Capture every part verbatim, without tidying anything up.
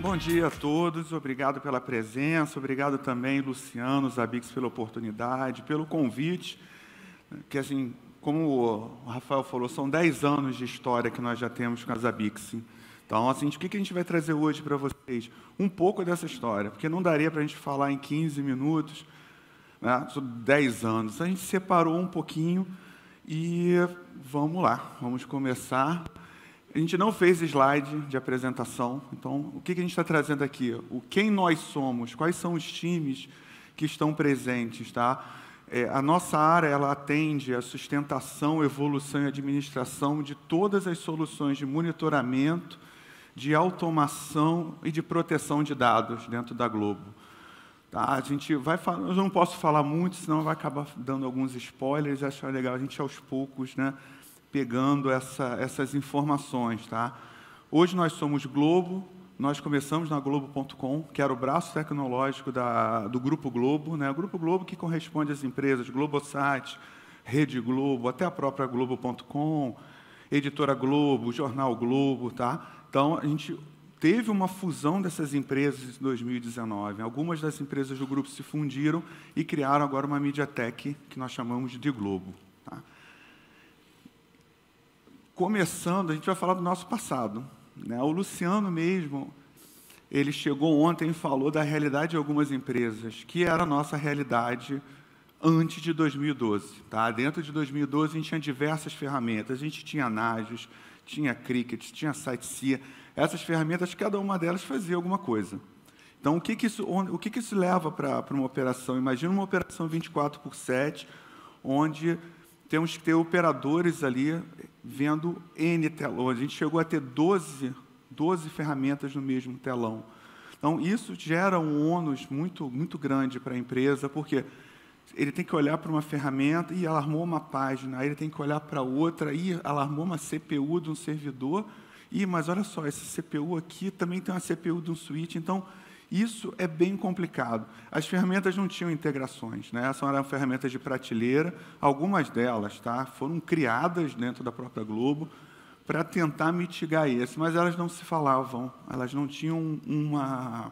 Bom dia a todos, obrigado pela presença, obrigado também, Luciano, Zabix, pela oportunidade, pelo convite, que, assim, como o Rafael falou, são dez anos de história que nós já temos com a Zabix. Então, assim, o que a gente vai trazer hoje para vocês? Um pouco dessa história, porque não daria para a gente falar em quinze minutos, né, sobre dez anos. A gente separou um pouquinho e vamos lá, vamos começar. A gente não fez slide de apresentação, então o que a gente está trazendo aqui? O quem nós somos, quais são os times que estão presentes, tá? É, a nossa área, ela atende a sustentação, evolução e administração de todas as soluções de monitoramento, de automação e de proteção de dados dentro da Globo. Tá? A gente vai falar, eu não posso falar muito, senão vai acabar dando alguns spoilers, acho legal a gente aos poucos, né, pegando essa, essas informações. Tá? Hoje nós somos Globo, nós começamos na Globo ponto com, que era o braço tecnológico da, do Grupo Globo, né? O Grupo Globo que corresponde às empresas Globosat, Rede Globo, até a própria Globo ponto com, Editora Globo, Jornal Globo. Tá? Então, a gente teve uma fusão dessas empresas em dois mil e dezenove. Algumas das empresas do grupo se fundiram e criaram agora uma MediaTek, que nós chamamos de Globo. Tá? Começando, a gente vai falar do nosso passado. Né? O Luciano mesmo, ele chegou ontem e falou da realidade de algumas empresas, que era a nossa realidade antes de dois mil e doze. Tá? Dentro de dois mil e doze, a gente tinha diversas ferramentas. A gente tinha Nagios, tinha Cricket, tinha SiteSea. Essas ferramentas, cada uma delas fazia alguma coisa. Então, o que, que, isso, o que, que isso leva para uma operação? Imagina uma operação vinte e quatro por sete, onde temos que ter operadores ali vendo N telões. A gente chegou a ter doze, doze ferramentas no mesmo telão. Então, isso gera um ônus muito, muito grande para a empresa, porque ele tem que olhar para uma ferramenta e alarmou uma página, aí ele tem que olhar para outra e alarmou uma C P U de um servidor. Ih, mas olha só, esse C P U aqui também tem uma C P U de um switch, então isso é bem complicado. As ferramentas não tinham integrações, né? São eram ferramentas de prateleira, algumas delas, tá, foram criadas dentro da própria Globo para tentar mitigar isso, mas elas não se falavam, elas não tinham uma,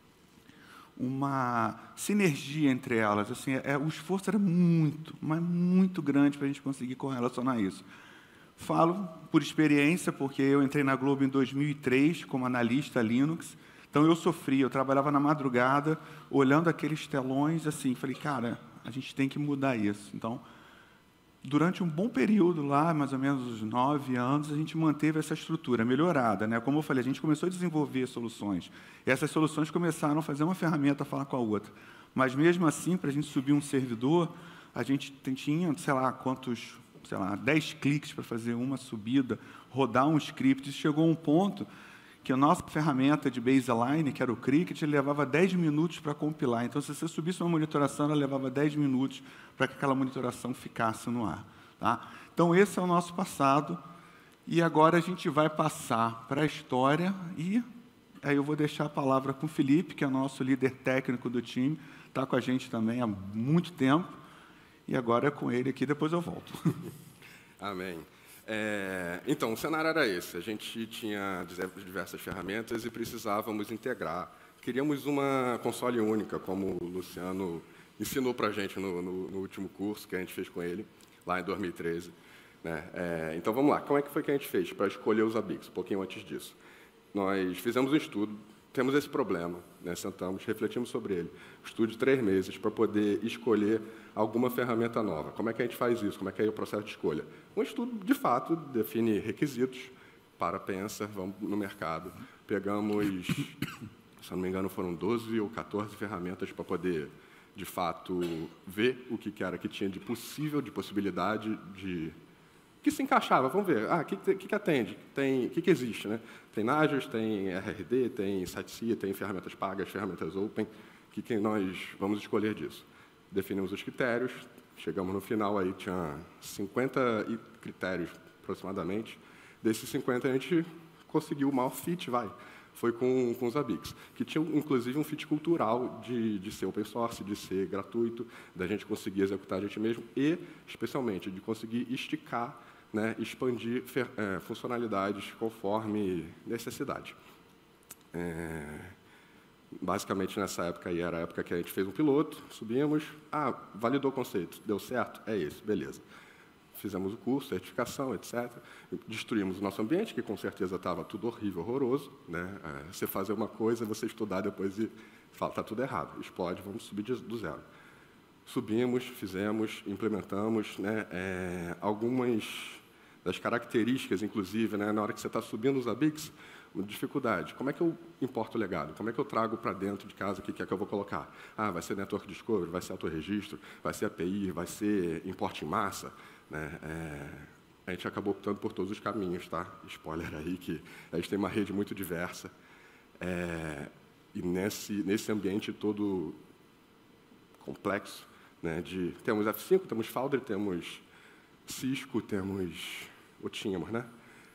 uma sinergia entre elas. Assim, é, o esforço era muito, mas muito grande para a gente conseguir correlacionar isso. Falo por experiência, porque eu entrei na Globo em dois mil e três como analista Linux. Então, eu sofri, eu trabalhava na madrugada, olhando aqueles telões, assim, falei, cara, a gente tem que mudar isso. Então, durante um bom período lá, mais ou menos uns nove anos, a gente manteve essa estrutura melhorada. Né? Como eu falei, a gente começou a desenvolver soluções. E essas soluções começaram a fazer uma ferramenta falar com a outra. Mas, mesmo assim, para a gente subir um servidor, a gente tinha, sei lá, quantos... sei lá, dez cliques para fazer uma subida, rodar um script. E chegou um ponto que a nossa ferramenta de baseline, que era o Cricket, ele levava dez minutos para compilar. Então, se você subisse uma monitoração, ela levava dez minutos para que aquela monitoração ficasse no ar. Tá? Então, esse é o nosso passado. E agora a gente vai passar para a história. E aí eu vou deixar a palavra com o Felipe, que é o nosso líder técnico do time. Está com a gente também há muito tempo. E agora é com ele aqui, depois eu volto. Amém. É, então, o cenário era esse. A gente tinha diversas ferramentas e precisávamos integrar. Queríamos uma console única, como o Luciano ensinou para a gente no, no, no último curso que a gente fez com ele, lá em dois mil e treze. Né? É, então, vamos lá. Como é que foi que a gente fez para escolher os Zabix? Um pouquinho antes disso. Nós fizemos um estudo, temos esse problema, né? Sentamos, refletimos sobre ele. Estudo de três meses para poder escolher alguma ferramenta nova. Como é que a gente faz isso? Como é que é o processo de escolha? Um estudo, de fato, define requisitos para, pensa, vamos no mercado. Pegamos, se não me engano, foram doze ou quatorze ferramentas para poder, de fato, ver o que era que tinha de possível, de possibilidade, de que se encaixava. Vamos ver. Ah, o que, que, que atende? Tem, o que, que existe? Né? Tem Nagios, tem R R D, tem SiteSea, tem ferramentas pagas, ferramentas open. O que, que nós vamos escolher disso? Definimos os critérios, chegamos no final, aí tinha cinquenta critérios, aproximadamente. Desses cinquenta, a gente conseguiu o maior fit, vai. Foi com, com os Zabix, que tinha, inclusive, um fit cultural de, de ser open source, de ser gratuito, da gente conseguir executar a gente mesmo e, especialmente, de conseguir esticar, né, expandir fer, é, funcionalidades conforme necessidade. É, basicamente, nessa época aí, era a época que a gente fez um piloto, subimos, ah, validou o conceito, deu certo? É esse, beleza. Fizemos o curso, certificação, etcétera. Destruímos o nosso ambiente, que com certeza estava tudo horrível, horroroso, né? É, você fazer uma coisa, você estudar depois e fala, está tudo errado, explode, vamos subir de, do zero. Subimos, fizemos, implementamos, né, é, algumas das características, inclusive, né, na hora que você está subindo os A B I Cs, uma dificuldade. Como é que eu importo o legado? Como é que eu trago para dentro de casa o que é que eu vou colocar? Ah, vai ser Network Discovery, vai ser autorregistro, vai ser A P I, vai ser importe em massa. Né? É, a gente acabou optando por todos os caminhos, tá? Spoiler aí, que a gente tem uma rede muito diversa. É, e nesse, nesse ambiente todo complexo, né, de, temos F cinco, temos Foundry, temos Cisco, temos, ou tínhamos, né?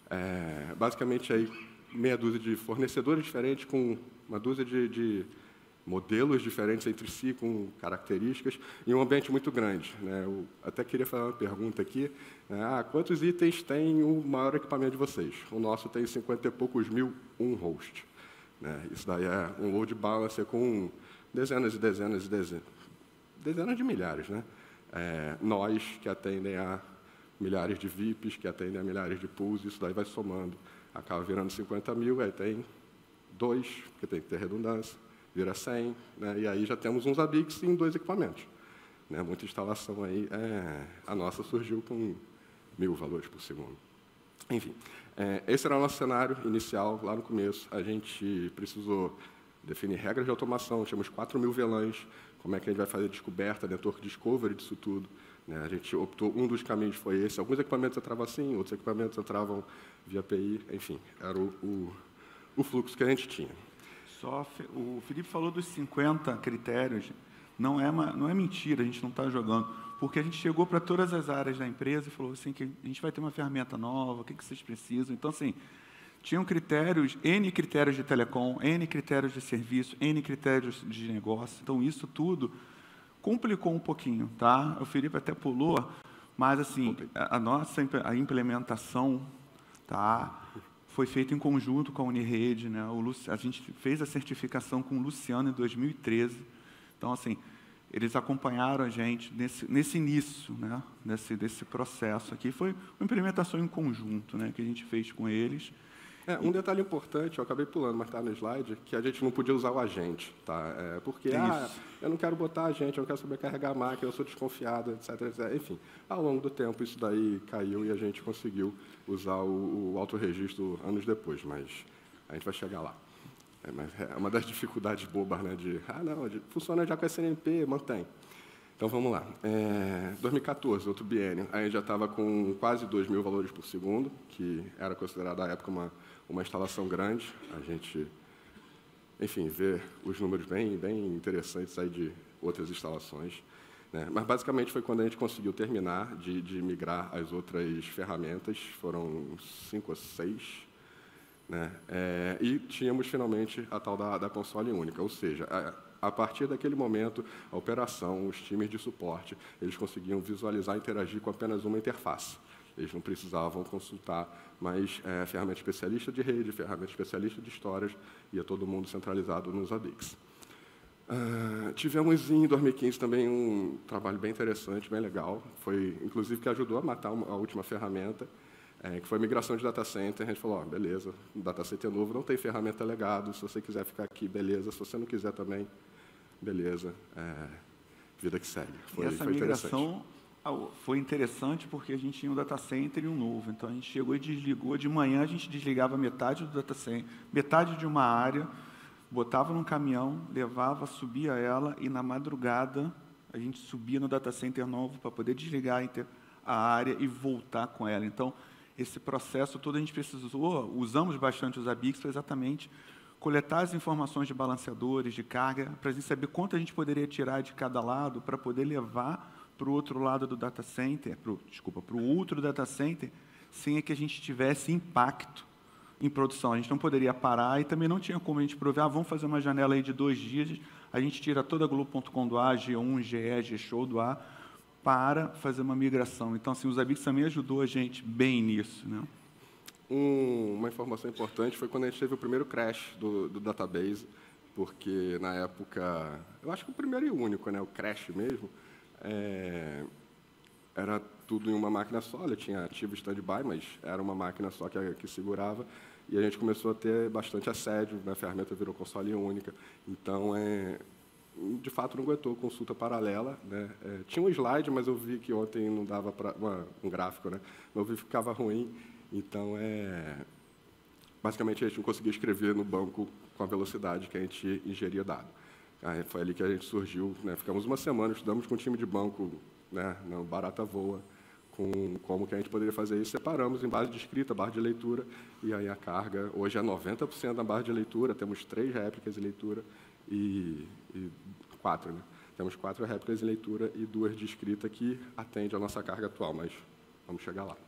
É, basicamente, aí, meia dúzia de fornecedores diferentes, com uma dúzia de, de modelos diferentes entre si, com características, e um ambiente muito grande. Né? Eu até queria fazer uma pergunta aqui. Né? Ah, quantos itens tem o maior equipamento de vocês? O nosso tem cinquenta e poucos mil, um host. Né? Isso daí é um load balancer com dezenas e dezenas e dezenas, dezenas de milhares. Né? É, nós, que atendem a milhares de V I Ps, que atendem a milhares de pools, isso daí vai somando. Acaba virando cinquenta mil, aí tem dois, porque tem que ter redundância, vira cem, né? E aí já temos uns A B I Cs em dois equipamentos. Né? Muita instalação aí. É, a nossa surgiu com mil valores por segundo. Enfim, é, esse era o nosso cenário inicial, lá no começo. A gente precisou definir regras de automação, tínhamos quatro mil V LANs, como é que a gente vai fazer descoberta, network discovery disso tudo. Né? A gente optou, um dos caminhos foi esse. Alguns equipamentos entravam assim, outros equipamentos entravam via A P I, enfim, era o, o, o fluxo que a gente tinha. Só, o Felipe falou dos cinquenta critérios, não é, uma, não é mentira, a gente não está jogando, porque a gente chegou para todas as áreas da empresa e falou assim, que a gente vai ter uma ferramenta nova, o que, que vocês precisam? Então, assim, tinham critérios, N critérios de telecom, N critérios de serviço, N critérios de negócio, então isso tudo complicou um pouquinho, tá? O Felipe até pulou, mas, assim, a, a nossa a implementação, tá? Foi feito em conjunto com a Unirede, né? O Luci... A gente fez a certificação com o Luciano em dois mil e treze. Então, assim, eles acompanharam a gente nesse, nesse início, né? Nesse, desse processo aqui. Foi uma implementação em conjunto, né? Que a gente fez com eles. É, um detalhe importante, eu acabei pulando, mas está no slide, que a gente não podia usar o agente, tá? É, porque, é ah, eu não quero botar agente, eu não quero sobrecarregar a máquina, eu sou desconfiado, etc, etcétera. Enfim, ao longo do tempo isso daí caiu e a gente conseguiu usar o, o autorregistro anos depois, mas a gente vai chegar lá. É, mas é uma das dificuldades bobas, né? De, ah, não, funciona já com S N M P, mantém. Então, vamos lá. É, dois mil e quatorze, outro biênio, a gente já estava com quase dois mil valores por segundo, que era considerado, à época, uma, uma instalação grande. A gente, enfim, vê os números bem, bem interessantes aí de outras instalações. Né? Mas, basicamente, foi quando a gente conseguiu terminar de, de migrar as outras ferramentas. Foram cinco ou seis. Né? É, e tínhamos, finalmente, a tal da, da console única, ou seja, a, a partir daquele momento, a operação, os times de suporte, eles conseguiam visualizar e interagir com apenas uma interface. Eles não precisavam consultar mais é, ferramenta especialista de rede, ferramenta especialista de histórias, ia todo mundo centralizado nos A B I Cs. Uh, tivemos, em dois mil e quinze, também um trabalho bem interessante, bem legal, foi, inclusive, que ajudou a matar uma, a última ferramenta, É, que foi a migração de data center. A gente falou, ó, beleza, o data center novo não tem ferramenta legado, se você quiser ficar aqui, beleza, se você não quiser também, beleza, é, vida que segue. Foi, e essa foi migração foi interessante porque a gente tinha um data center e um novo, então a gente chegou e desligou, de manhã a gente desligava metade do data center, metade de uma área, botava num caminhão, levava, subia ela, e na madrugada a gente subia no data center novo para poder desligar a área e voltar com ela. Então, esse processo todo a gente precisou, usamos bastante os A B I Cs para exatamente coletar as informações de balanceadores, de carga, para a gente saber quanto a gente poderia tirar de cada lado para poder levar para o outro lado do data center, pro, desculpa, para o outro data center, sem que a gente tivesse impacto em produção. A gente não poderia parar e também não tinha como a gente prover, ah, vamos fazer uma janela aí de dois dias, a gente tira toda a Globo ponto com do ar, G um, G E, G-Show do ar, para fazer uma migração. Então, assim, os A B I Cs também ajudou a gente bem nisso, né? Um, uma informação importante foi quando a gente teve o primeiro crash do, do database, porque, na época, eu acho que o primeiro e único, né, o crash mesmo, é, era tudo em uma máquina só, ele tinha ativo stand-by, mas era uma máquina só que, que segurava, e a gente começou a ter bastante assédio, né, a ferramenta virou console única, então, é, de fato, não aguentou consulta paralela, né, é, tinha um slide, mas eu vi que ontem não dava para um gráfico, né, eu vi que ficava ruim, então, é, basicamente, a gente não conseguia escrever no banco com a velocidade que a gente ingeria dado. Aí foi ali que a gente surgiu, né? Ficamos uma semana, estudamos com um time de banco, né, no Barata Voa, com como que a gente poderia fazer isso. Separamos em base de escrita, barra de leitura, e aí a carga, hoje é noventa por cento da barra de leitura, temos três réplicas de leitura e, e quatro, né? Temos quatro réplicas de leitura e duas de escrita que atende a nossa carga atual, mas vamos chegar lá.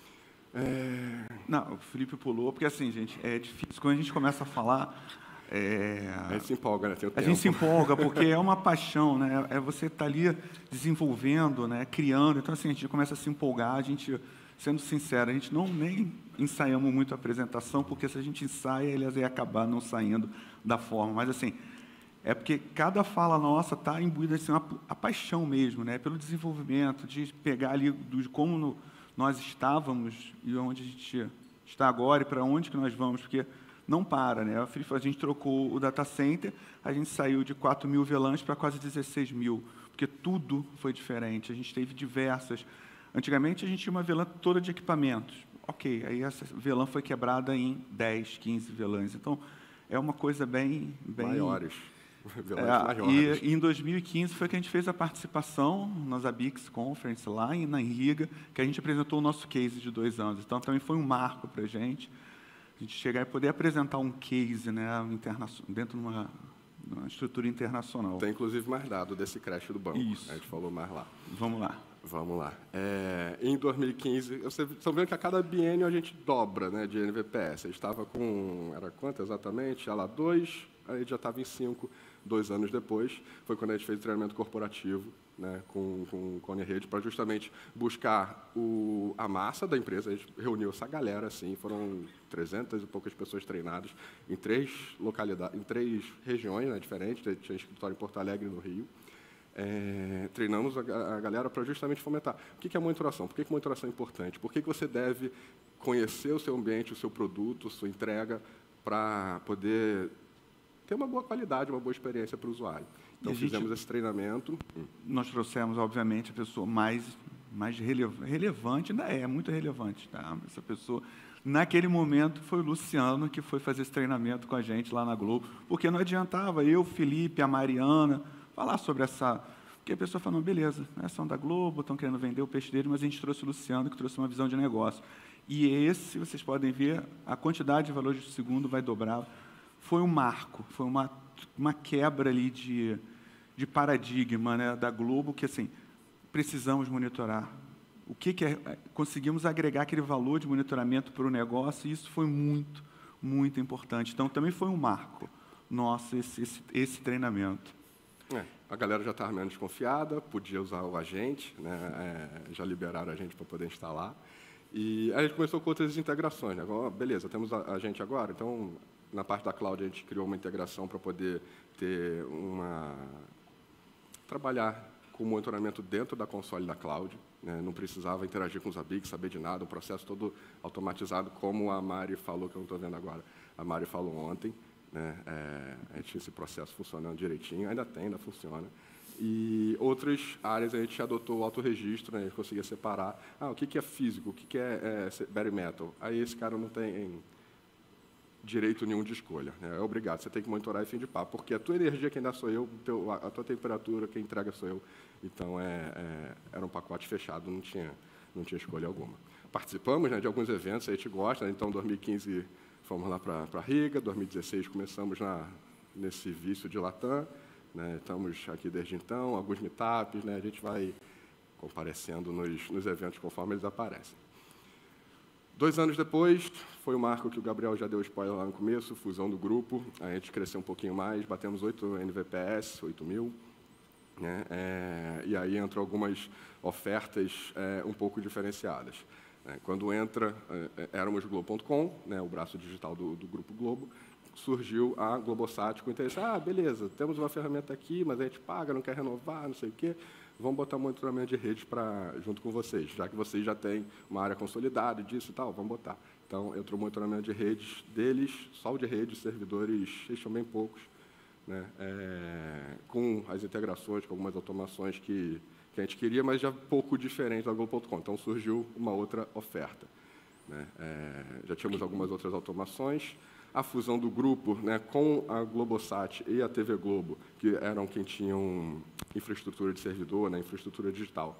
É... Não, o Felipe pulou, porque assim, gente, é difícil. Quando a gente começa a falar... É... A gente se empolga, né? Tem o a tempo. gente se empolga, porque é uma paixão, né? É você estar ali desenvolvendo, né? Criando. Então, assim, a gente começa a se empolgar, a gente, sendo sincero, a gente não nem ensaiamos muito a apresentação, porque se a gente ensaia, eles iam acabar não saindo da forma. Mas, assim, é porque cada fala nossa está imbuída assim, uma, a paixão mesmo, né? Pelo desenvolvimento, de pegar ali do, como no, nós estávamos e onde a gente está agora e para onde que nós vamos, porque não para, né? A gente trocou o data center, a gente saiu de quatro mil V LANs para quase dezesseis mil, porque tudo foi diferente. A gente teve diversas. Antigamente, a gente tinha uma V LAN toda de equipamentos. Ok, aí essa V LAN foi quebrada em dez, quinze V LANs. Então, é uma coisa bem... bem maiores. É, maiores. E, e em dois mil e quinze foi que a gente fez a participação nas Abix Conference, lá em, na Riga, que a gente apresentou o nosso case de dois anos. Então, também foi um marco para a gente. A gente chegar e poder apresentar um case, né, dentro de uma, uma estrutura internacional. Tem, inclusive, mais dado desse crash do banco. Isso. A gente falou mais lá. Vamos lá. Vamos lá. É, em dois mil e quinze, vocês estão vendo que a cada biênio a gente dobra, né, de N V P S. A gente estava com, era quanto exatamente? Ela dois, aí já estava em cinco, dois anos depois. Foi quando a gente fez o treinamento corporativo, né, com, com, com a Rede, para justamente buscar o, a massa da empresa. A gente reuniu essa galera, assim, foram trezentas e poucas pessoas treinadas em três localidades, em três regiões, né, diferentes. Tinha escritório em Porto Alegre e no Rio. É, treinamos a, a galera para justamente fomentar. O que é monitoração? Por que, que monitoração é importante? Por que, que você deve conhecer o seu ambiente, o seu produto, a sua entrega, para poder ter uma boa qualidade, uma boa experiência para o usuário? Então, gente, fizemos esse treinamento. Nós trouxemos, obviamente, a pessoa mais, mais relev relevante, ainda é muito relevante. Tá? Essa pessoa, naquele momento, foi o Luciano que foi fazer esse treinamento com a gente lá na Globo, porque não adiantava eu, Felipe, a Mariana, falar sobre essa... Porque a pessoa falou, beleza, né, são da Globo, estão querendo vender o peixe dele, mas a gente trouxe o Luciano, que trouxe uma visão de negócio. E esse, vocês podem ver, a quantidade de valores de segundo vai dobrar. Foi um marco, foi uma, uma quebra ali de, de paradigma, né, da Globo, que, assim, precisamos monitorar. O que, que é? Conseguimos agregar aquele valor de monitoramento para o negócio, e isso foi muito, muito importante. Então, também foi um marco nosso, esse, esse, esse treinamento. É, a galera já estava menos desconfiada, podia usar o agente, né, é, já liberaram a gente para poder instalar. E aí a gente começou com outras integrações. Né? Agora, beleza, temos a, a gente agora, então, na parte da cloud, a gente criou uma integração para poder ter uma... trabalhar com o monitoramento dentro da console da cloud. Né? Não precisava interagir com os A B I C, saber de nada, o processo todo automatizado, como a Mari falou, que eu não estou vendo agora, a Mari falou ontem. Né? É, a gente tinha esse processo funcionando direitinho, ainda tem, ainda funciona. E outras áreas a gente adotou o autorregistro, né? A gente conseguia separar. Ah, o que, que é físico, o que, que é, é bare metal? Aí esse cara não tem direito nenhum de escolha. Né? É obrigado, você tem que monitorar e fim de papo, porque a tua energia quem dá sou eu, teu, a tua temperatura quem entrega sou eu. Então, é, é, era um pacote fechado, não tinha, não tinha escolha alguma. Participamos, né, de alguns eventos, a gente gosta, né? Então, em dois mil e quinze... fomos lá para a Riga, dois mil e dezesseis começamos na, nesse vício de Latam, né, estamos aqui desde então, alguns meetups, né, a gente vai comparecendo nos, nos eventos conforme eles aparecem. Dois anos depois, foi o marco que o Gabriel já deu spoiler lá no começo, fusão do grupo, a gente cresceu um pouquinho mais, batemos oito N V P S, oito mil, né, é, e aí entram algumas ofertas é, um pouco diferenciadas. Né? Quando entra, é, éramos Globo ponto com, né, o braço digital do, do Grupo Globo, surgiu a Globosat com interesse. Ah, beleza, temos uma ferramenta aqui, mas a gente paga, não quer renovar, não sei o quê. Vamos botar um monitoramento de rede pra, junto com vocês, já que vocês já têm uma área consolidada disso e tal, vamos botar. Então, entrou o monitoramento de redes deles, só o de redes, servidores, eles são bem poucos, né, é, com as integrações, com algumas automações que, que a gente queria, mas já pouco diferente da Globo ponto com. Então, surgiu uma outra oferta. Né, é, já tínhamos algumas outras automações. A fusão do grupo, né, com a Globosat e a T V Globo, que eram quem tinham infraestrutura de servidor, né, infraestrutura digital,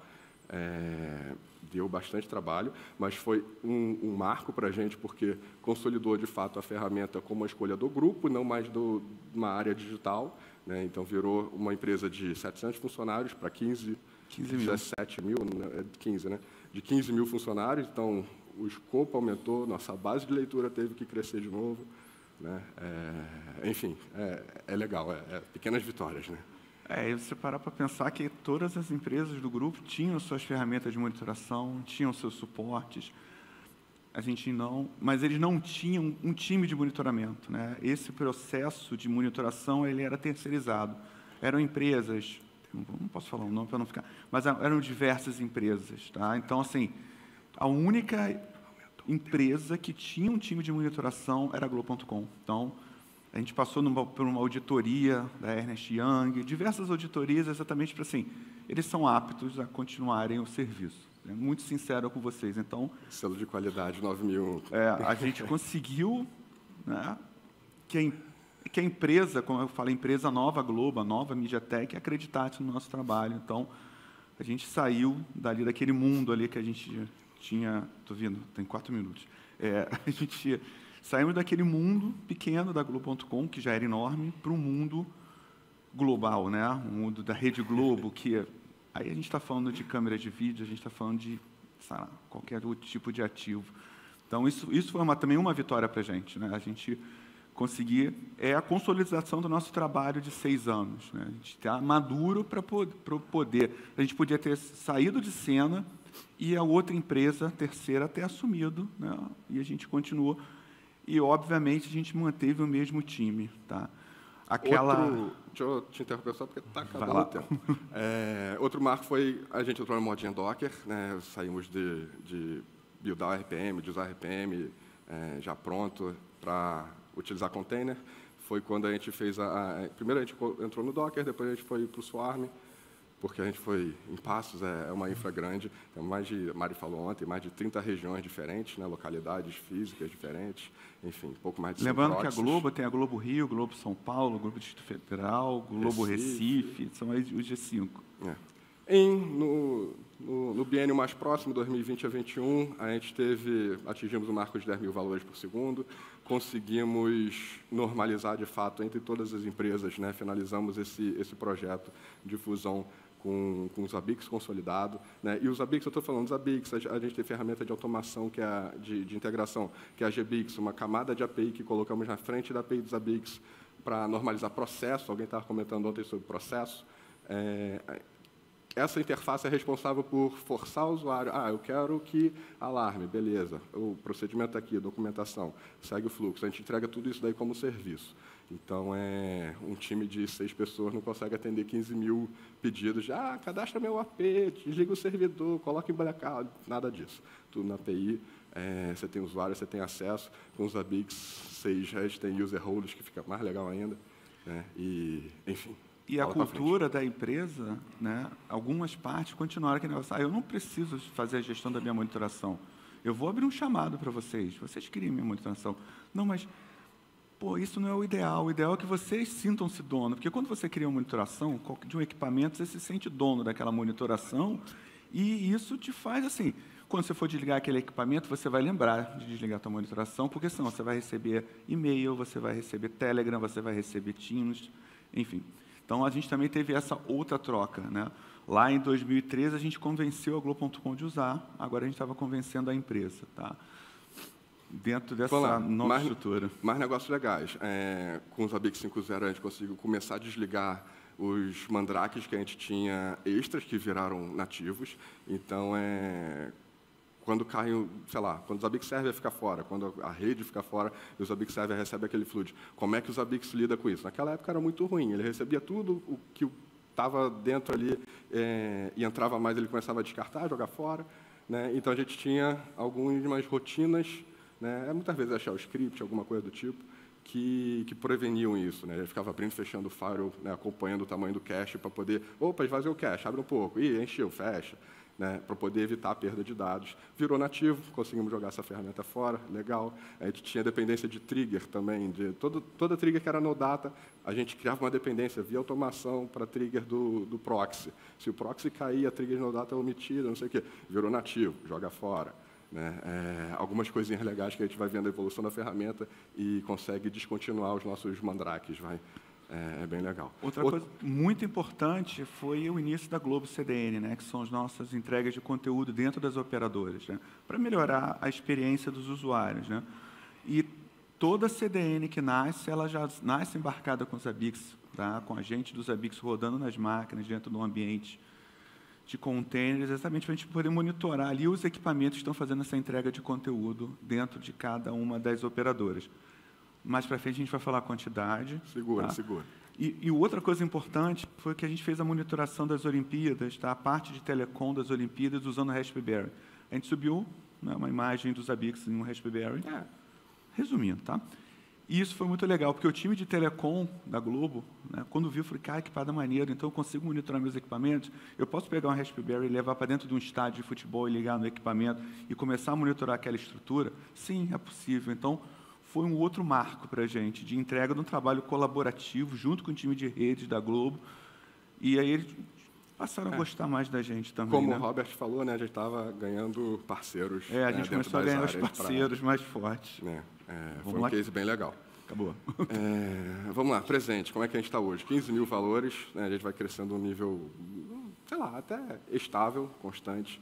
é, deu bastante trabalho, mas foi um, um marco para a gente, porque consolidou, de fato, a ferramenta como a escolha do grupo, não mais de uma área digital. Né, então, virou uma empresa de setecentos funcionários para quinze, dezessete mil, né, quinze, né, de quinze mil funcionários. Então, o escopo aumentou, nossa base de leitura teve que crescer de novo. Né? É, enfim, é, é legal, é, é pequenas vitórias. Né? É, e você parar para pensar que todas as empresas do grupo tinham suas ferramentas de monitoração, tinham seus suportes, a gente não, mas eles não tinham um time de monitoramento. Né? Esse processo de monitoração ele era terceirizado. Eram empresas, não posso falar o nome para não ficar, mas eram diversas empresas. Tá? Então, assim, a única empresa que tinha um time de monitoração era a Globo ponto com. Então, a gente passou numa, por uma auditoria da Ernst Young, diversas auditorias exatamente para assim, eles são aptos a continuarem o serviço. É muito sincero com vocês. Então, selo de qualidade nove mil. É, a gente conseguiu, né, que, a, que a empresa, como eu falei, a empresa nova Globo, a nova MediaTek, acreditasse no nosso trabalho. Então, a gente saiu dali daquele mundo ali que a gente tinha, estou vendo, tem quatro minutos. É, a gente saímos daquele mundo pequeno da Globo ponto com, que já era enorme, para um mundo global, né? O mundo da Rede Globo, que aí a gente está falando de câmera de vídeo, a gente está falando de, sei lá, qualquer outro tipo de ativo. Então isso isso foi uma, também uma vitória para a gente, né? A gente conseguir é a consolidação do nosso trabalho de seis anos, né? A gente está maduro para poder. A gente podia ter saído de cena e a outra empresa, a terceira, ter assumido, né? E a gente continuou. E, obviamente, a gente manteve o mesmo time. Tá? Aquela... Outro, deixa eu te interromper só, porque está acabando o tempo. É, outro marco foi, a gente entrou na modinha Docker, né? Saímos de, de buildar o R P M, de usar R P M é, já pronto para utilizar container. Foi quando a gente fez a, a... Primeiro a gente entrou no Docker, depois a gente foi para o Swarm, porque a gente foi em Passos, é uma infra grande, tem mais de, a Mari falou ontem, mais de trinta regiões diferentes, né, localidades físicas diferentes, enfim, um pouco mais de Lembrando que a Globo tem a Globo Rio, Globo São Paulo, Globo Distrito Federal, Globo Recife, Recife são os G cinco. É. Em, no, no, no biênio mais próximo, dois mil e vinte a dois mil e vinte e um, a gente teve, atingimos o marco de dez mil valores por segundo, conseguimos normalizar, de fato, entre todas as empresas, né, finalizamos esse, esse projeto de fusão com, com os Zabbix consolidado. Né, e os Zabbix, eu estou falando dos Zabbix, a gente tem ferramenta de automação, que é a, de, de integração, que é a Gbix, uma camada de A P I que colocamos na frente da A P I dos Zabbix para normalizar processo. Alguém estava comentando ontem sobre processo. É, essa interface é responsável por forçar o usuário. Ah, eu quero que alarme, beleza. O procedimento aqui, documentação, segue o fluxo. A gente entrega tudo isso daí como serviço. Então, é, um time de seis pessoas não consegue atender quinze mil pedidos de ah, cadastra meu A P, desliga o servidor, coloca em blackout, nada disso. Tudo na A P I, é, você tem usuário, você tem acesso. Com os Zabbix seis, a gente tem user roles, que fica mais legal ainda. Né, e, enfim. E a cultura da empresa, né, algumas partes continuaram aquele negócio. Ah, eu não preciso fazer a gestão da minha monitoração. Eu vou abrir um chamado para vocês. Vocês queriam minha monitoração. Não, mas, pô, isso não é o ideal. O ideal é que vocês sintam-se dono. Porque quando você cria uma monitoração de um equipamento, você se sente dono daquela monitoração. E isso te faz assim... Quando você for desligar aquele equipamento, você vai lembrar de desligar a sua monitoração, porque senão você vai receber e-mail, você vai receber Telegram, você vai receber Teams, enfim... Então, a gente também teve essa outra troca. Né? Lá em dois mil e treze, a gente convenceu a Globo ponto com de usar, agora a gente estava convencendo a empresa. Tá? Dentro dessa lá, nova mais, estrutura. Mais negócios legais. É, com os Zabbix cinco ponto zero, a gente conseguiu começar a desligar os mandrakes que a gente tinha extras, que viraram nativos. Então, é, quando cai, sei lá, quando o Zabbix Server fica fora, quando a rede fica fora e o Zabbix Server recebe aquele fluid, como é que o Zabbix lida com isso? Naquela época era muito ruim, ele recebia tudo o que estava dentro ali é, e entrava mais, ele começava a descartar, jogar fora, né? Então a gente tinha algumas rotinas, né? Muitas vezes achar o script, alguma coisa do tipo, que, que preveniam isso, né? Ele ficava abrindo e fechando o firewall, né? Acompanhando o tamanho do cache para poder, opa, esvaziou o cache, abre um pouco, ih, encheu, fecha. Né, para poder evitar a perda de dados. Virou nativo, conseguimos jogar essa ferramenta fora, legal. A gente tinha dependência de trigger também, de todo, toda trigger que era no data, a gente criava uma dependência via automação para trigger do, do proxy. Se o proxy cair, a trigger no data é omitida, não sei o quê. Virou nativo, joga fora. Né? É, algumas coisinhas legais que a gente vai vendo a evolução da ferramenta e consegue descontinuar os nossos mandrakes, vai. É, é bem legal. Outra Outra... coisa muito importante foi o início da Globo C D N, né, que são as nossas entregas de conteúdo dentro das operadoras, né, para melhorar a experiência dos usuários. Né. E toda C D N que nasce, ela já nasce embarcada com os Zabbix, tá, com a gente dos Zabbix rodando nas máquinas, dentro do ambiente de containers, exatamente para a gente poder monitorar ali os equipamentos que estão fazendo essa entrega de conteúdo dentro de cada uma das operadoras. Mais para frente a gente vai falar a quantidade. Segura, tá? segura. E, e outra coisa importante foi que a gente fez a monitoração das Olimpíadas, tá? A parte de telecom das Olimpíadas usando o Raspberry. A gente subiu, né, uma imagem dos Zabbix em um Raspberry. É. Resumindo, tá? E isso foi muito legal, porque o time de telecom da Globo, né, quando viu, eu falei, cara, que parada maneira, então eu consigo monitorar meus equipamentos, eu posso pegar um Raspberry e levar para dentro de um estádio de futebol e ligar no equipamento e começar a monitorar aquela estrutura? Sim, é possível. Então, foi um outro marco para a gente, de entrega de um trabalho colaborativo, junto com o time de redes da Globo, e aí eles passaram a é. gostar mais da gente também. Como né? o Robert falou, né, a gente estava ganhando parceiros. É, a gente né, começou a ganhar os parceiros pra... mais fortes. É, é, foi um lá. case bem legal. Acabou. É, vamos lá, presente, como é que a gente está hoje? quinze mil valores, né, a gente vai crescendo um nível, sei lá, até estável, constante.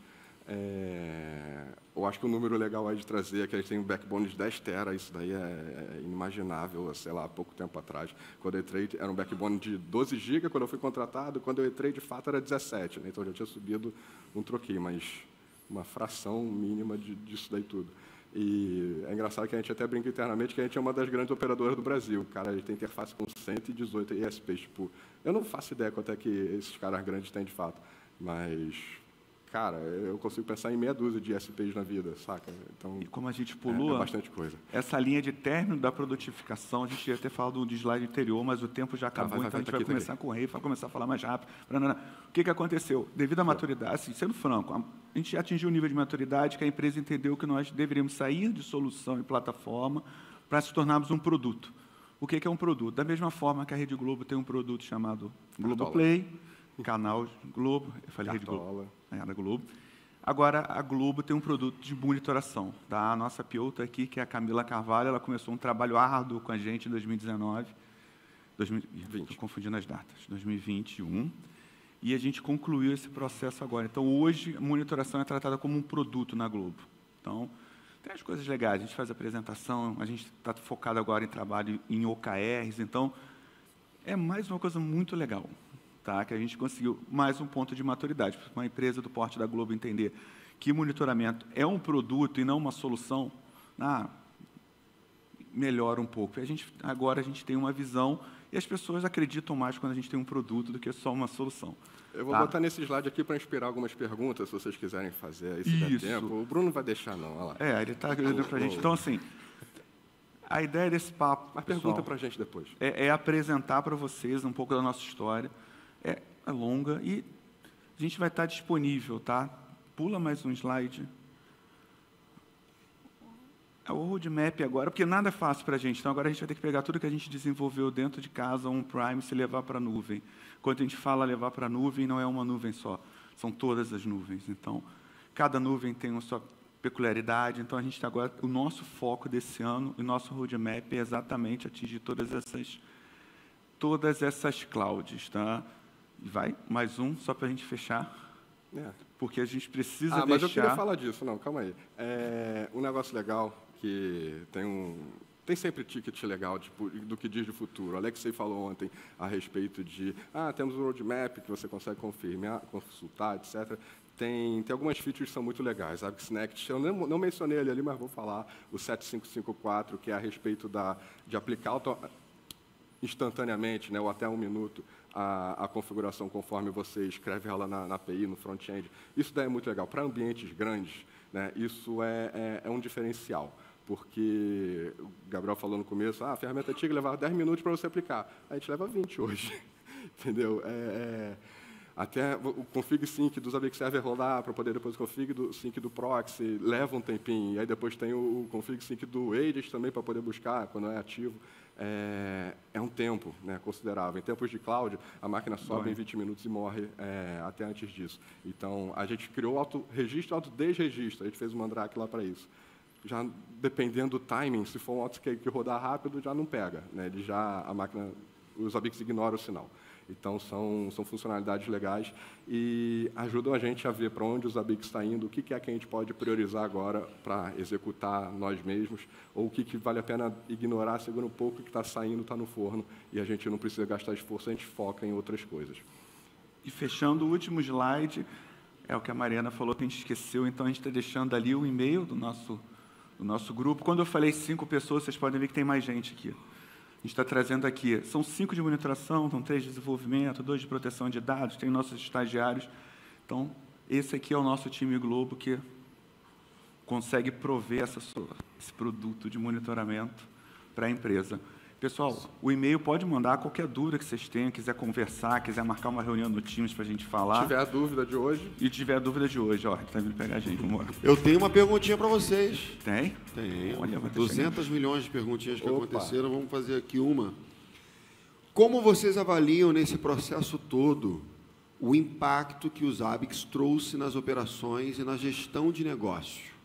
É, eu acho que um número legal aí de trazer é que a gente tem um backbone de dez tera, isso daí é, é inimaginável, sei lá, há pouco tempo atrás. Quando eu entrei, era um backbone de doze gigas, quando eu fui contratado, quando eu entrei, de fato, era dezessete, né? Então eu já tinha subido um troquinho, mas uma fração mínima de, disso daí tudo. E é engraçado que a gente até brinca internamente que a gente é uma das grandes operadoras do Brasil. Cara, a gente tem interface com cento e dezoito I S Ps. Tipo, eu não faço ideia quanto é que esses caras grandes têm de fato, mas... Cara, eu consigo pensar em meia dúzia de I S Ps na vida, saca? Então, e como a gente pulou, é, é bastante coisa. Essa linha de término da produtificação, a gente ia ter falado do slide anterior, mas o tempo já acabou, ah, vai, vai, então vai, a gente vai aqui, começar a correr, vai começar a falar mais rápido. O que, que aconteceu? Devido à maturidade, assim, sendo franco, a gente atingiu um nível de maturidade que a empresa entendeu que nós deveríamos sair de solução e plataforma para se tornarmos um produto. O que, que é um produto? Da mesma forma que a Rede Globo tem um produto chamado Globoplay, canal Globo, eu falei Rede Globo, é da Globo. Agora, a Globo tem um produto de monitoração. Tá? A nossa P O está aqui, que é a Camila Carvalho, ela começou um trabalho árduo com a gente em dois mil e dezenove, dois mil e vinte, estou confundindo as datas, dois mil e vinte e um, e a gente concluiu esse processo agora. Então, hoje, a monitoração é tratada como um produto na Globo. Então, tem as coisas legais, a gente faz apresentação, a gente está focado agora em trabalho em O K Rs, então, é mais uma coisa muito legal. Tá, que a gente conseguiu mais um ponto de maturidade. Para uma empresa do porte da Globo entender que monitoramento é um produto e não uma solução, ah, melhora um pouco. A gente, agora a gente tem uma visão e as pessoas acreditam mais quando a gente tem um produto do que só uma solução. Eu vou tá? botar nesse slide aqui para inspirar algumas perguntas, se vocês quiserem fazer aí, se der tempo. O Bruno não vai deixar, não. Olha lá. É, ele está agradecendo para a gente. Então, assim, a ideia desse papo, mas pergunta para a gente depois. É, é apresentar para vocês um pouco da nossa história. É, é longa e a gente vai estar disponível, tá? Pula mais um slide. É o roadmap agora, porque nada é fácil para a gente. Então, agora a gente vai ter que pegar tudo que a gente desenvolveu dentro de casa, um Prime, se levar para a nuvem. Quando a gente fala levar para a nuvem, não é uma nuvem só, são todas as nuvens. Então, cada nuvem tem uma sua peculiaridade. Então, a gente está agora, o nosso foco desse ano, o nosso roadmap é exatamente atingir todas essas, todas essas clouds, tá? E vai, mais um, só para a gente fechar, é. Porque a gente precisa ah, deixar... mas eu queria falar disso, não, calma aí. É, um negócio legal, que tem um, Tem sempre ticket legal de, do que diz de futuro. O Alexei falou ontem a respeito de, ah, temos um roadmap que você consegue confirmar, consultar, etcétera. Tem, tem algumas features que são muito legais. A AbixNext, eu não, não mencionei ele ali, mas vou falar. O sete cinco cinco quatro, que é a respeito da, de aplicar auto, instantaneamente, né, ou até um minuto, a, a configuração conforme você escreve ela na, na A P I, no front-end. Isso daí é muito legal. Para ambientes grandes, né, isso é, é, é um diferencial. Porque o Gabriel falou no começo, ah, a ferramenta antiga levava dez minutos para você aplicar. A gente leva vinte hoje. Entendeu? É, é, até o config sync dos Zabbix server rodar para poder depois o config do sync do proxy leva um tempinho. E aí depois tem o config sync do agent também para poder buscar quando é ativo. É, é um tempo, né, considerável. Em tempos de cloud, a máquina sobe Bom. em vinte minutos e morre é, até antes disso. Então, a gente criou auto-registro e auto-desregistro. A gente fez um mandrake lá para isso. Já dependendo do timing, se for um autoscape que rodar rápido, já não pega, né? Ele já, a máquina, os Zabbix ignoram o sinal. Então, são, são funcionalidades legais e ajudam a gente a ver para onde o Zabbix está indo, o que, que é que a gente pode priorizar agora para executar nós mesmos, ou o que, que vale a pena ignorar, segura um pouco, que está saindo, está no forno, e a gente não precisa gastar esforço, a gente foca em outras coisas. E fechando o último slide, é o que a Mariana falou que a gente esqueceu, então a gente está deixando ali o e-mail do nosso... do nosso grupo. Quando eu falei cinco pessoas, vocês podem ver que tem mais gente aqui. A gente está trazendo aqui, são cinco de monitoração, são três de desenvolvimento, dois de proteção de dados, tem nossos estagiários. Então, esse aqui é o nosso time Globo que consegue prover essa, esse produto de monitoramento para a empresa. Pessoal, o e-mail pode mandar qualquer dúvida que vocês tenham, quiser conversar, quiser marcar uma reunião no Teams para a gente falar. Se tiver a dúvida de hoje. E tiver a dúvida de hoje, ó, está vindo pegar a gente, vamos embora. Eu tenho uma perguntinha para vocês. Tem? Tem. Olha, duzentas milhões de perguntinhas que Opa. aconteceram, vamos fazer aqui uma. Como vocês avaliam nesse processo todo o impacto que o Zabbix trouxe nas operações e na gestão de negócio?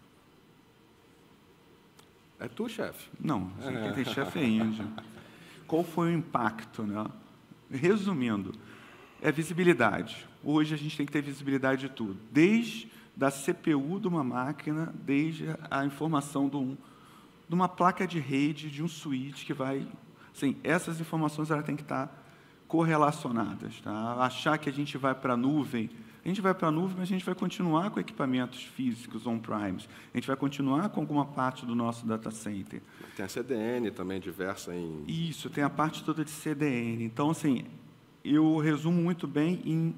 É tu, chefe? Não, quem tem chefe é índio. Qual foi o impacto, né? Resumindo, é visibilidade. Hoje a gente tem que ter visibilidade de tudo, desde da C P U de uma máquina, desde a informação de, um, de uma placa de rede, de um switch que vai... Assim, essas informações elas têm que estar correlacionadas. Tá? Achar que a gente vai para a nuvem... A gente vai para a nuvem, mas a gente vai continuar com equipamentos físicos on-premise. A gente vai continuar com alguma parte do nosso data center. Tem a C D N também, diversa em... Isso, tem a parte toda de C D N. Então, assim, eu resumo muito bem em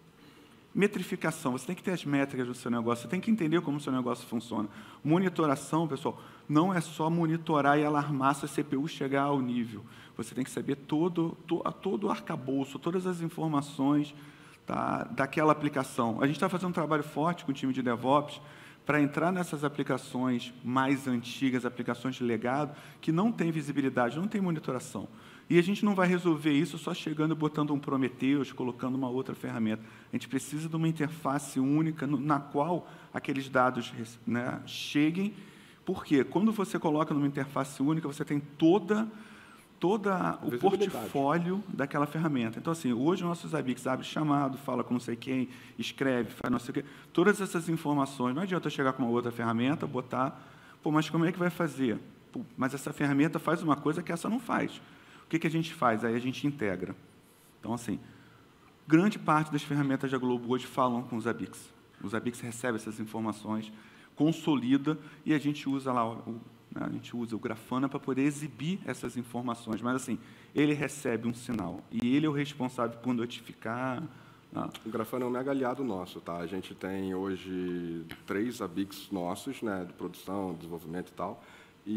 metrificação. Você tem que ter as métricas do seu negócio, você tem que entender como o seu negócio funciona. Monitoração, pessoal, não é só monitorar e alarmar se a C P U chegar ao nível. Você tem que saber todo, to, todo o arcabouço, todas as informações... Tá, daquela aplicação. A gente está fazendo um trabalho forte com o time de DevOps para entrar nessas aplicações mais antigas, aplicações de legado, que não tem visibilidade, não tem monitoração. E a gente não vai resolver isso só chegando e botando um Prometheus, colocando uma outra ferramenta. A gente precisa de uma interface única no, na qual aqueles dados, né, cheguem. Por quê? Quando você coloca numa interface única, você tem toda... todo o portfólio daquela ferramenta. Então, assim, hoje o nosso Zabbix abre chamado, fala com não sei quem, escreve, faz não sei o quê. Todas essas informações, não adianta eu chegar com uma outra ferramenta, botar, pô, mas como é que vai fazer? Pô, mas essa ferramenta faz uma coisa que essa não faz. O que, que a gente faz? Aí a gente integra. Então, assim, grande parte das ferramentas da Globo hoje falam com o Zabbix. O Zabbix recebe essas informações, consolida, e a gente usa lá o A gente usa o Grafana para poder exibir essas informações, mas, assim, ele recebe um sinal e ele é o responsável por notificar. Ah. O Grafana é um mega aliado nosso, tá? A gente tem hoje três Zabbix nossos, né, de produção, desenvolvimento e tal,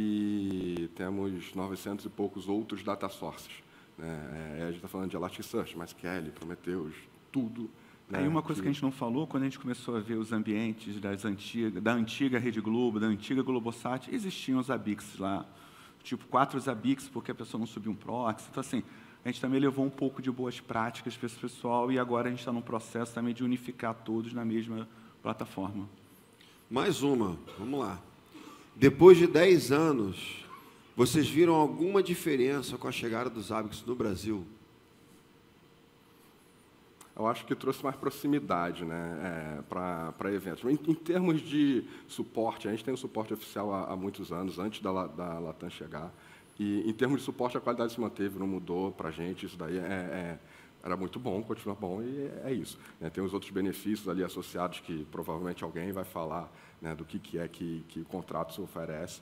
e temos novecentos e poucos outros data sources. Né? É, a gente está falando de Elasticsearch, MySQL, Prometheus, tudo. Aí uma coisa que a gente não falou, quando a gente começou a ver os ambientes das antigas, da antiga Rede Globo, da antiga Globosat, existiam os Zabbix lá, tipo quatro Zabbix, porque a pessoa não subiu um proxy. Então, assim, a gente também levou um pouco de boas práticas para esse pessoal e agora a gente está num processo também de unificar todos na mesma plataforma. Mais uma, vamos lá. Depois de dez anos, vocês viram alguma diferença com a chegada dos Zabbix no Brasil? eu acho que trouxe mais proximidade, né, é, para eventos. Em, em termos de suporte, a gente tem o suporte oficial há, há muitos anos, antes da, da Latam chegar. E, em termos de suporte, a qualidade se manteve, não mudou para a gente. Isso daí é, é, era muito bom, continua bom, e é isso. Né, tem os outros benefícios ali associados que provavelmente alguém vai falar, né, do que, que é que, que o contrato se oferece.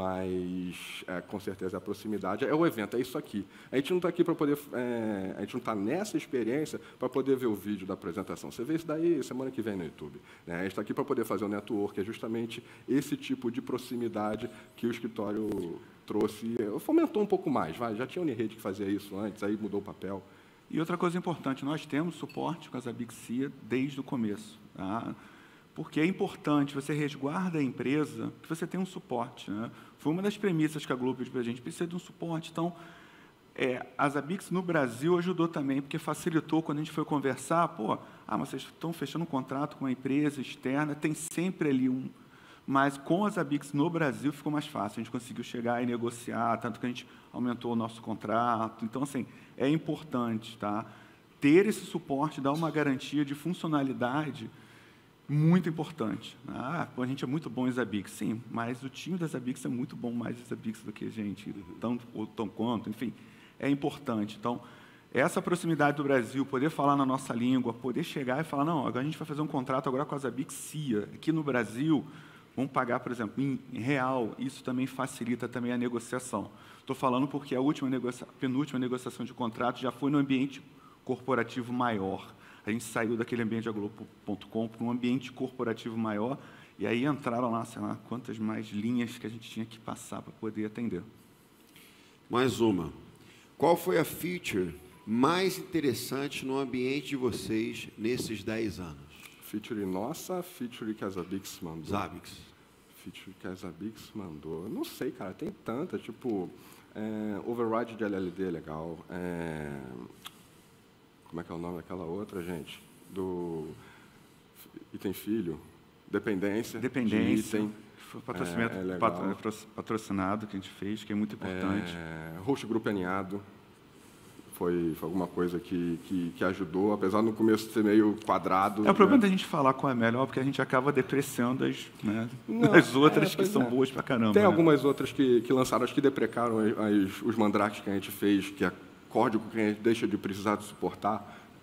Mas, é, com certeza, a proximidade é o evento, é isso aqui. A gente não está aqui para poder... É, a gente não está nessa experiência para poder ver o vídeo da apresentação. Você vê isso daí semana que vem no YouTube. Né? A gente está aqui para poder fazer o network, é justamente esse tipo de proximidade que o escritório trouxe. Fomentou um pouco mais, vai. Já tinha a Unirede que fazia isso antes, aí mudou o papel. E outra coisa importante, nós temos suporte com a Zabixia desde o começo. Tá? Porque é importante, você resguarda a empresa, que você tem um suporte. Né? Foi uma das premissas que a Globo pediu para a gente, precisa de um suporte. Então, é, a Zabix no Brasil ajudou também, porque facilitou quando a gente foi conversar, pô, ah, mas vocês estão fechando um contrato com uma empresa externa, tem sempre ali um... Mas com a Zabix no Brasil ficou mais fácil, a gente conseguiu chegar e negociar, tanto que a gente aumentou o nosso contrato. Então, assim, é importante, tá? Ter esse suporte, dar uma garantia de funcionalidade muito importante. Ah, pô, a gente é muito bom em Zabix, sim, mas o time da Zabix é muito bom mais em Zabix do que a gente, tanto ou tão quanto, enfim, é importante. Então, essa proximidade do Brasil, poder falar na nossa língua, poder chegar e falar, não, agora a gente vai fazer um contrato agora com a Zabixia, aqui no Brasil, vamos pagar, por exemplo, em real, isso também facilita também a negociação. Estou falando porque a última negocia... penúltima negociação de contrato já foi no ambiente corporativo maior. A gente saiu daquele ambiente da Globo ponto com para um ambiente corporativo maior, e aí entraram lá, sei lá, quantas mais linhas que a gente tinha que passar para poder atender. Mais uma. Qual foi a feature mais interessante no ambiente de vocês nesses dez anos? Feature nossa, feature que a Zabix mandou. Zabix. Feature que a Zabix mandou. Não sei, cara, tem tanta, tipo, é, override de L L D é legal. É, como é que é o nome daquela outra, gente? Do item filho, dependência. Dependência. De item. Foi patrocinado, é, é patrocinado que a gente fez, que é muito importante. É, host grupeneado. Foi, foi alguma coisa que, que, que ajudou, apesar no começo de ser meio quadrado. É o problema, né? da gente falar qual é melhor, porque a gente acaba depreciando as, né, Não, as outras é, que são é. boas pra caramba. Tem né? algumas outras que, que lançaram, acho que deprecaram as, as, os mandrakes que a gente fez, que é código que a gente deixa de precisar de suportar,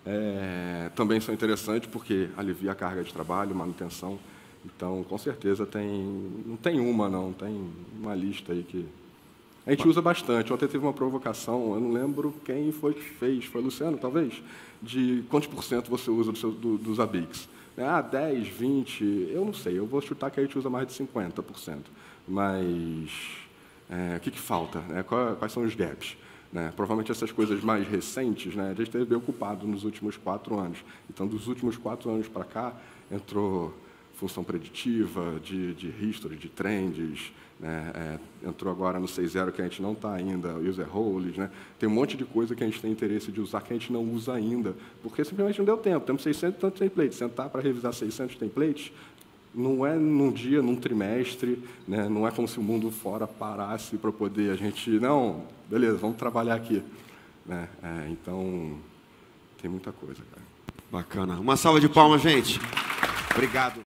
é, também são interessantes, porque alivia a carga de trabalho, manutenção. Então, com certeza, tem, não tem uma, não, tem uma lista aí que... A gente usa bastante. Ontem teve uma provocação, eu não lembro quem foi que fez, foi o Luciano, talvez, de quantos por cento você usa do seu, do, dos Zabix. Ah, dez, vinte, eu não sei, eu vou chutar que a gente usa mais de cinquenta por cento. Mas é, o que, que falta? Né? Quais, quais são os gaps? Né? Provavelmente essas coisas mais recentes, né, a gente esteve bem ocupado nos últimos quatro anos. Então, dos últimos quatro anos para cá, entrou função preditiva, de, de history, de trends, né? É, entrou agora no seis ponto zero, que a gente não está ainda, user roles, né? Tem um monte de coisa que a gente tem interesse de usar que a gente não usa ainda, porque simplesmente não deu tempo. Temos seiscentos e tantos templates. Sentar para revisar seiscentos templates não é num dia, num trimestre, né? Não é como se o mundo fora parasse para poder a gente... Não, beleza, vamos trabalhar aqui. Né? É, então, tem muita coisa, cara. Bacana. Uma salva de palmas, gente. Obrigado.